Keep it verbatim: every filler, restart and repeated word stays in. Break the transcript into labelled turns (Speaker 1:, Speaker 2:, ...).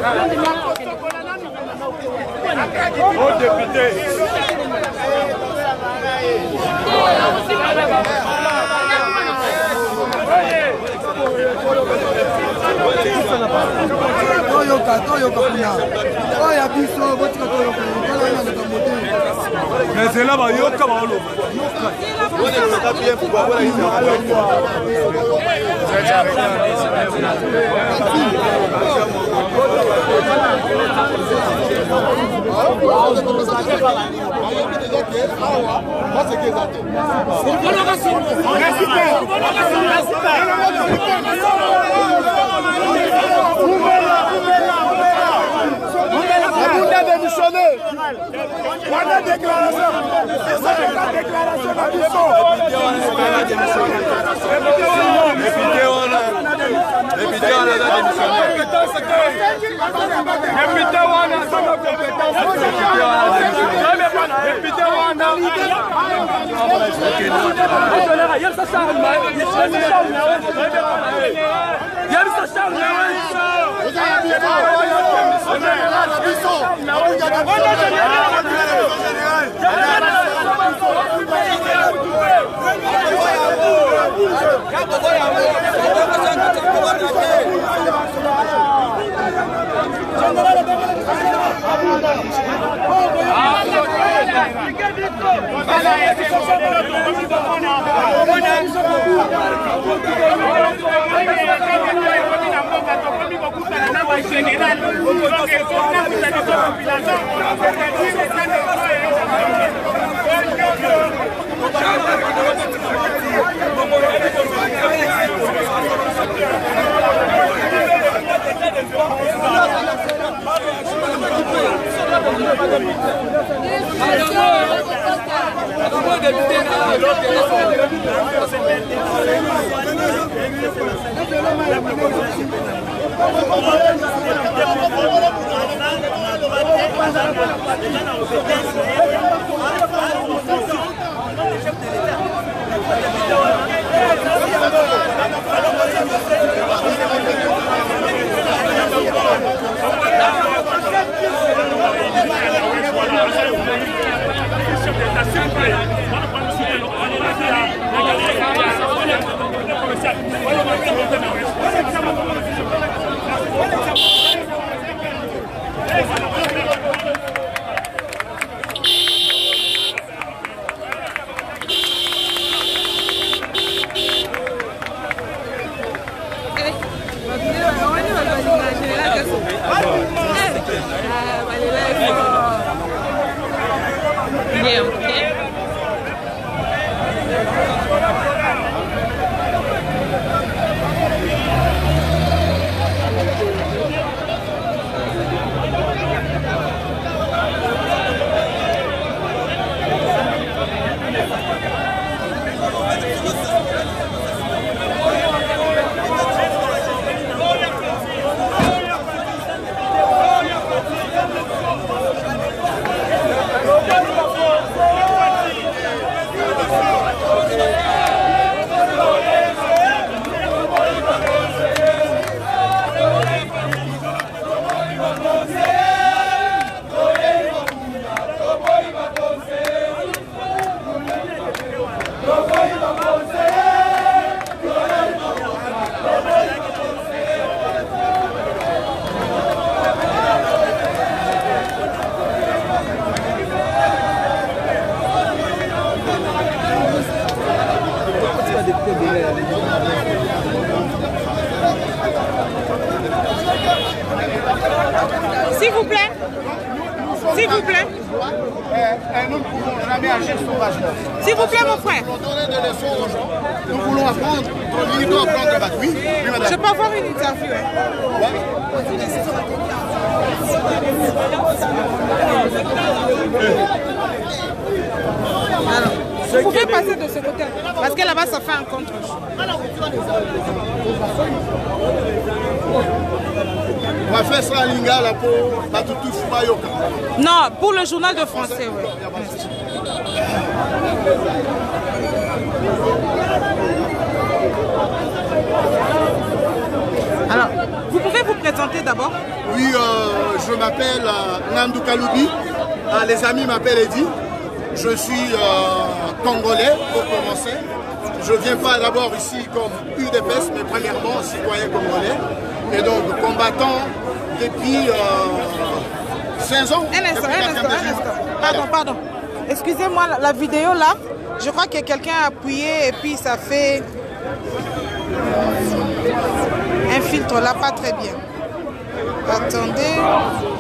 Speaker 1: Au député. Mais c'est là-bas, il y a un camarade. Vous avez démissionné. On a déclaration. C'est ça la déclaration d'admission. Député, on a député, on a démissionné. Député, on a sans compétence. Député, on a
Speaker 2: S'il vous plaît. S'il vous plaît.
Speaker 1: Nous ne pouvons jamais agir sauvagement.
Speaker 2: S'il vous plaît, mon frère.
Speaker 1: Pour donner des leçons aux gens, nous voulons apprendre, nous voulons apprendre à battre. Oui, oui, madame.
Speaker 2: Je peux avoir une interview. Hein? Alors, vous pouvez passer de ce côté. Parce que là-bas, ça fait un contre.
Speaker 1: On va faire ça à Lingala pour Batutu Fumayoka.
Speaker 2: Non, pour le journal de français, oui. Alors, vous pouvez vous présenter d'abord?
Speaker 1: Oui, euh, je m'appelle euh, Nandou Kaloubi. Euh, les amis m'appellent Eddy. Je suis euh, congolais pour commencer. Je viens pas d'abord ici comme U D P S, mais premièrement citoyen congolais. Et donc combattant depuis euh, quinze ans.
Speaker 2: Un instant, un instant, un instant. Pardon, pardon. Excusez-moi, la, la vidéo là, je crois que quelqu'un a appuyé et puis ça fait un filtre là, pas très bien. Attendez.